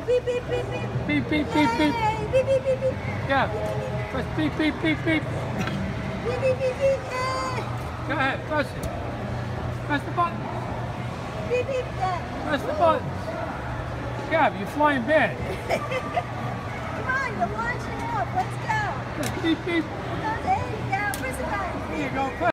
Beep, beep, beep, beep. Beep, beep, beep, beep. Yay! Beep, beep, beep, beep. Yeah. Press beep, beep, beep, beep. Beep, beep, beep, beep. Yay! Go ahead, press it. Press the button. Beep, beep. Press the button. Gab, you're flying bad. Come on, you're launching off. Let's go. Press beep, beep. It goes in, down, press the button. There you go.